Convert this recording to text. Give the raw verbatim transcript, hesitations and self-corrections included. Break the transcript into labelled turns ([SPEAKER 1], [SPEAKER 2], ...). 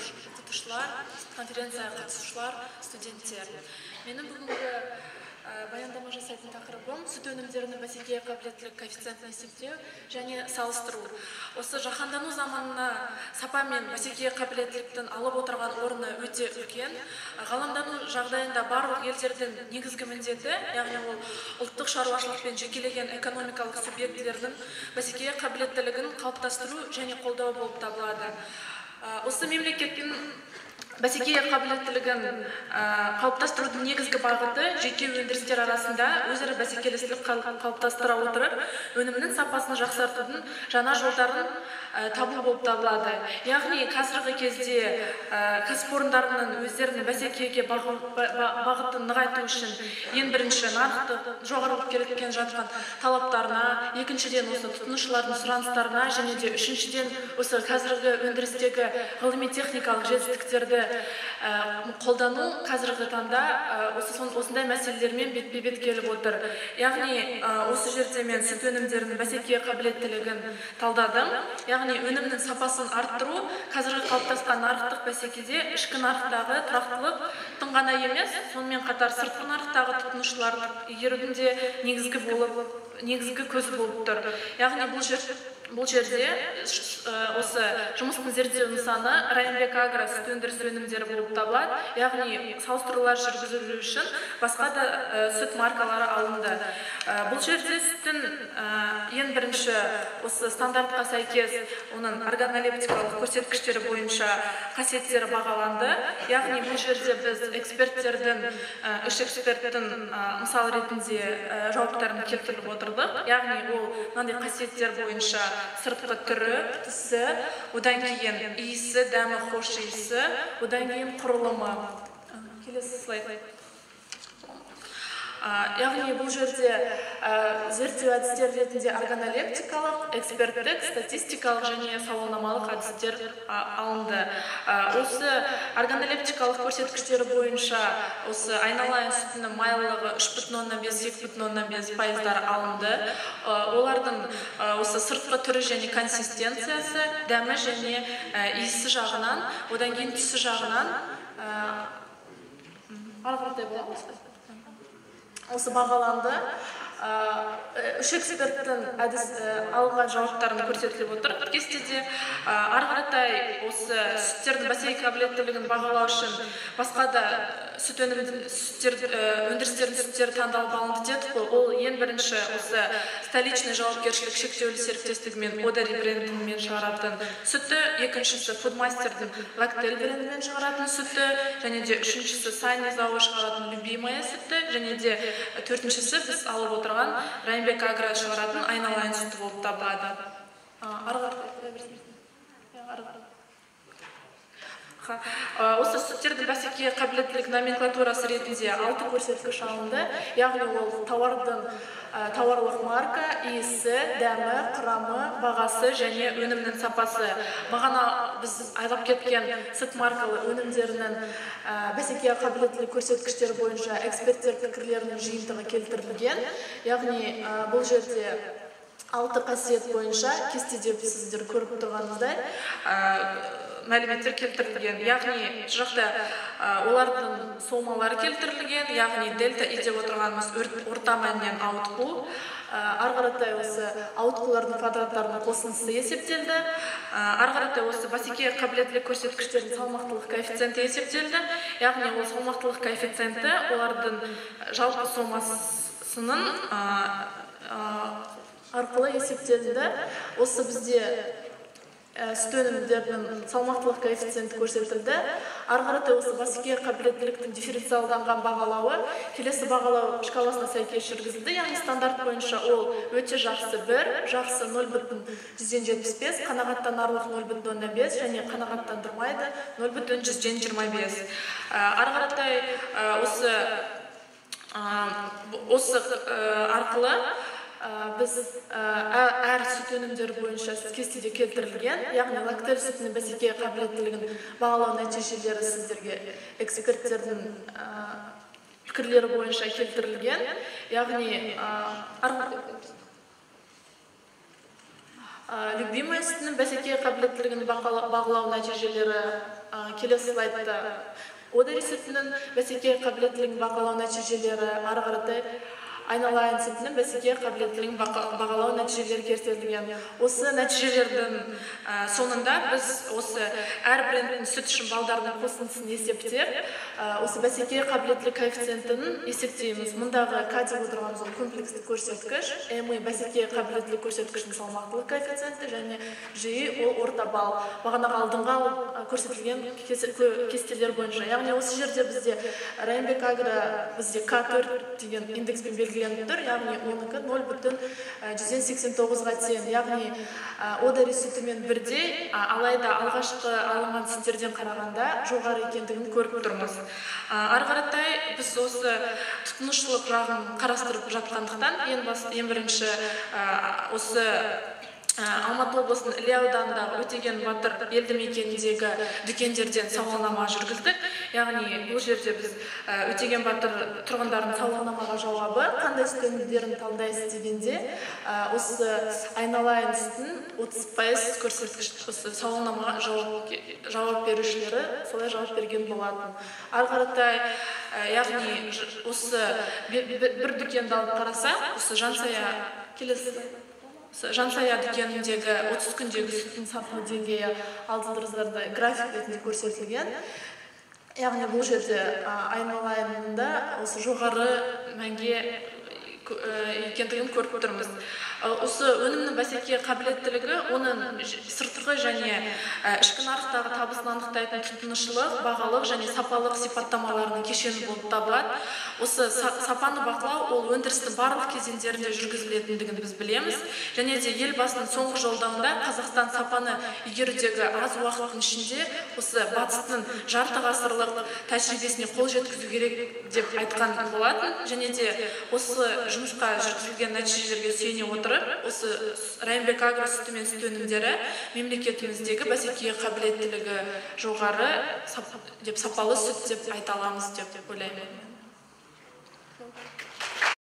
[SPEAKER 1] оқытушылар, конференцияға қатысушылар, студенттер. Менің бүгінгі баяндама жасайтын тақырыбым сүт өнімдерінің бәсекеге қабілеттілік коэффициентін есептеу және салыстыру. Осы жаһандану заманына сапа мен бәсекеге қабілеттіліктің алып отырған орны өте үлкен. Ғаламдану жағдайында барлық елдердің негізгі міндеті, яғни ол ұлттық шаруашылық пен жекелеген экономикалық субъектілердің бәсекеге қабілеттілігін қалыптастыру және қолдау болып табылады. Осы мемлекеттің бәсекеге қабілеттілігін қалыптастырудың негізгі бағыты жеке өндірістер арасында өзара бәсекелестік қалыптастыра отырып, өнімнің сапасын жақсартудың жаңа жолдарын табу болып табылады. Яғни қазіргі кезде кәсіпорындарының өздерінің бәсекеге бағытын нығайту үшін ең бірінші нарықты жоғары келген жатқан талаптарына, екіншіден осы тұтынушылардың сұраныстарына және де үшіншіден осы қазіргі өндірістегі ғылыми техникалық жетістіктерді қолдану қазіргі таңда осындай мәселелермен бетпе-бет келіп отыр. Яғни осы жерде мен сүт өнімдерінің бәсекеге қабілеттілігін талдадым. Яғни өнімнің сапасын арттыру қазіргі қалыптасқан нарықтық бәсекеде ішкі нарықтағы тұрақтылықтың ғана емес, сонымен қатар сыртқы нарықтағы тұтынушылардың игерудің де негізгі болып, негізгі көзі болып тұр. Яғни бұл жер Бұл жерде осы жұмыстың зерттеу нысаны Райымбек Агро сүт өндіріс өнімдері болып табылады. Яғни салыстырулар жүргізілу үшін басқа да сүт маркалары алынды. Бұл жерде сүттің ең бірінші осы стандартқа сәйкес оның органолептикалық көрсеткіштері бойынша қасиеттері бағаланды. Яғни бұл жерде біз эксперттердің, үш эксперттің мысал ретінде жауаптарын келтіріп отырдық. Яғни ол мынандай қасиеттер бойынша сыртқы түрі, түсі, одан кейін иісі, дәмі, хош иісі, одан кейін құрылымы. Келесі слайд. Яғни бұл жерде зерттеу әдістер ретінде органолептикалық, эксперттік, статистикалық және сауалнамалық әдістер алынды. Осы органолептикалық көрсеткіштері бойынша осы айналайын сүтінің майлылығы үш бүтін оннан бес - екі бүтін оннан бес пайыздар алынды. Олардың осы сыртқы түрі және консистенциясы, дәмі және иісі жағынан, одан кейін түсі жағынан арғыртай боламыз. Осы бағаланды. Үш эксперттің алынған жауаптарын көрсетіліп отыр. Кестеде арғыртай осы сүттердің бәсекеге қабілеттілігін бағалау үшін басқа да сүт өндірістердің сүттері таңдалып алынды дедік қой. Ол ең бірінші осы столичный жауапкершілік шектеулі серіктестігімен Одари брендімен шығаратын сүті, екіншісі Фудмастердің Лактель брендімен шығаратын сүті, және де үшіншісі Сани зауы шығаратын Любимая сүті, және де төртіншісі біз алып отырған Райымбек Агро шығаратын айналайын сүті болып табылады. Осы сүттердің бәсекеге қабілеттілік номенклатурасы ретінде алты көрсеткіш алынды. Яғни ол тауардың тауарлық марка, иісі, дәмі, құрамы, бағасы және өнімнің сапасы. Бағана біз айтып кеткен сүт маркалы өнімдерінің бәсекеге қабілеттілік көрсеткіштері бойынша эксперттер пікірлерінің жиынтығы келтірілген. Яғни бұл жерде алты қасиет бойынша кестеде сіздер көріп тұрғаныңыздай мәліметтер келтірілген. Яғни жақта олардың сомалары келтірілген, яғни дельта и деп отырғанымыз орта мәннен ауытқу. Арғыртай осы ауытқулардың квадраттарының қосындысы есептелді. Арғыртай осы бәсекеге қабілеттілік көрсеткіштердің салмақтылық коэффициенті есептелді. Яғни ол салмақтылық коэффициенті олардың жалпы сомасының арқылы есептелді. Осы бізде сүт өнімдерінің салмақтылық коэффициенті көрсетілді. Арғыртай осы бәсекеге қабілеттіліктің дифференциалданған бағалауы келесі бағалау шкаласына сәйкес жүргізілді. Яғни стандарт бойынша ол өте жақсы бір, жақсы нөл бүтін жүзден жетпіс бес, қанағаттанарлық нөл бүтін оннан бес және қанағаттандырмайды нөл бүтін жүзден жиырма бес. Арғыртай осы осы арқылы біз әр сүт өнімдері бойынша кестеде келтірілген, яғни лактель сүтінің бәсекеге қабілеттілігін бағалау нәтижелері сіздерге эксперттердің пікірлері бойынша келтірілген. Яғни Любимый сүтінің бәсекеге қабілеттілігін бағалау нәтижелері келесі слайдта. Одери сүтінің бәсекеге қабілеттілігін бағалау нәтижелері ары қаратай айналайын сүтінің бәсекеге қабілеттілігін бағалау нәтижелері көрсетілген. Осы нәтижелердің соңында біз осы әр брендтің сүт үшін балдардың қосындысын есептеп, осы бәсекеге қабілеттілік коэффициентін есептейміз. Мұндағы К деп отырғанымыз ол комплекстік көрсеткіш, М бәсекеге қабілеттілік көрсеткіштің салмақтылық коэффициенті және Ж ол орта балл. Бағанағы алдыңға көрсетілген кестелер бойынша. Яғни осы жерде бізде Райымбек Агро бізде К төрт деген индекспен белгіленіп тұр, яғни оныкі нөл бүтін жүзден сексен тоғызға тең, яғни Одери сүтімен бірдей, алайда алғашқы алынған сүттерден қарағанда жоғары екендігін көріп тұрмыз. Ары қаратай біз осы тұтынушылық жағын қарастырып жатқандықтан ең бірінші осы Алматы облысының Іле ауданындағы Өтеген Батыр елді мекеніндегі дүкендерден сауалнама жүргіздік. Яғни бұл жерде біз Өтеген Батыр тұрғындардың сауалнамаға жауабы қандай сүт өнімдерін таңдайсыз дегенде осы айналайын сүтін отыз пайыз көрсеткіш осы сауалнамаға жауап берушілері солай жауап берген болатын. Ары қаратай яғни осы бір дүкенді алып қарасақ, осы Жансая келесі Жансая дүкеніндегі отыз күндегі сүттің сапалы деңгейі алдыңыздарда график ретінде көрсетілген. Яғни бұл жерде айналайынында осы жоғары мәнге екендігін көріп тұрмыз. Осы өнімнің бәсекеге қабілеттілігі оның сыртқы және ішкі нарықтағы табысын анықтайтын тұтынушылық, бағалық және сапалық сипаттамаларының кешені болып табылады. Осы сапаны бақылау ол өндірістің барлық кезеңдерінде жүргізілетіндігін біз білеміз. Және де елбасының соңғы жолдауында Қазақстан сапаны игерудегі аз уақыттың ішінде осы батыстың жарты ғасырлық тәжірибесіне қол жеткізу керек деп айтқан болатын. Және де осы жұмысқа жүргізілген нәтижелерге сүйене отырып, осы Райымбек Агро сүті мен сүт өнімдері мемлекетіміздегі бәсекеге қабілеттілігі жоғары деп сапалы сүт деп айта аламыз деп ойлаймын.